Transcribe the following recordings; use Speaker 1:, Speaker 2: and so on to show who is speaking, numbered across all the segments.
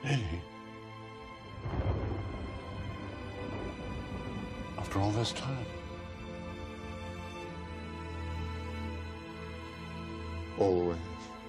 Speaker 1: Really? After all this time?
Speaker 2: Always.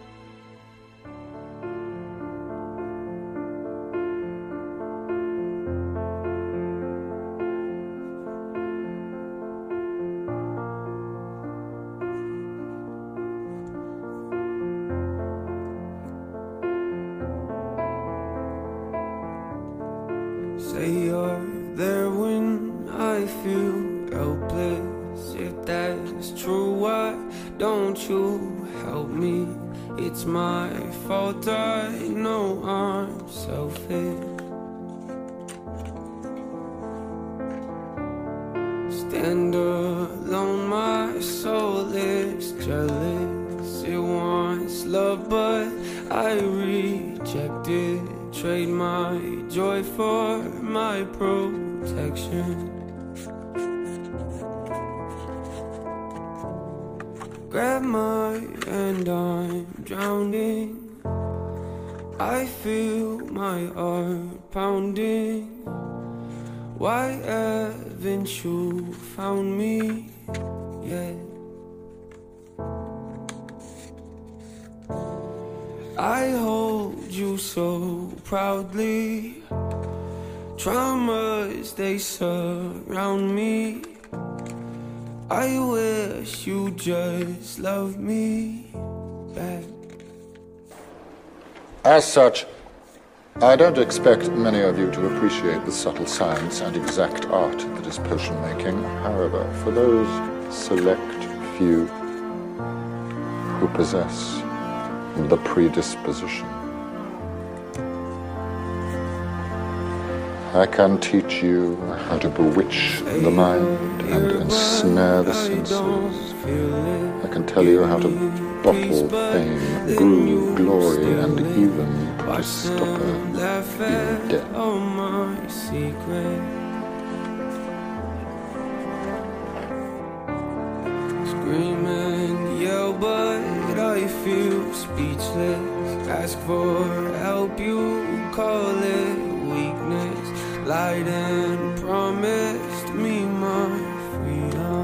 Speaker 3: Say you're there when I feel helpless. If that's true, why don't you help me? It's my fault, I know I'm selfish. Stand alone, my soul is jealous. It wants love, but I reject it. Trade my joy for my protection. Grab my hand, I'm drowning. I feel my heart pounding. Why haven't you found me yet? I hold you so proudly. Traumas, they surround me. I wish you just loved me back.
Speaker 2: As such, I don't expect many of you to appreciate the subtle science and exact art that is potion making. However, for those select few who possess the predisposition, I can teach you how to bewitch the mind and ensnare the senses. I can tell you how to bottle fame, brew glory, and even put a stopper in death.
Speaker 3: Scream and yell, but I feel speechless. Ask for help, you call it weakness. Lied and promised me my freedom.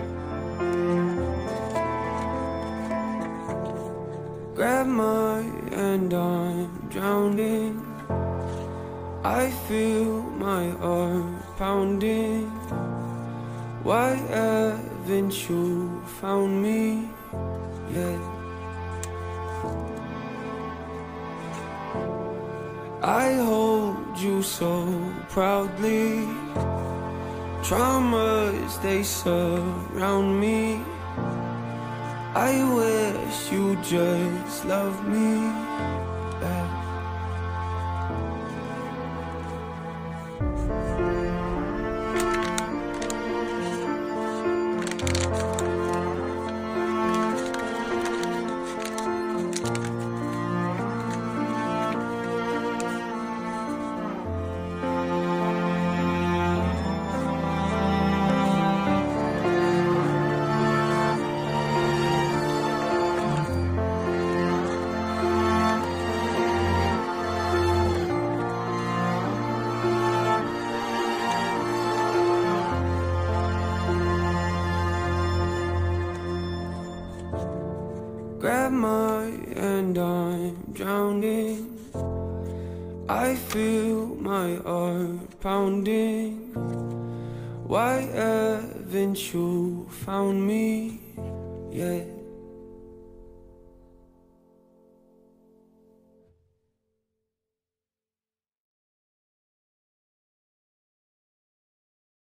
Speaker 3: Grab my hand, I'm drowning. I feel my heart pounding. Why haven't you found me yet? I hold you so proudly. Traumas, they surround me. I wish you just loved me back. Grab my hand, I'm drowning. I feel my heart pounding. Why haven't you found me yet?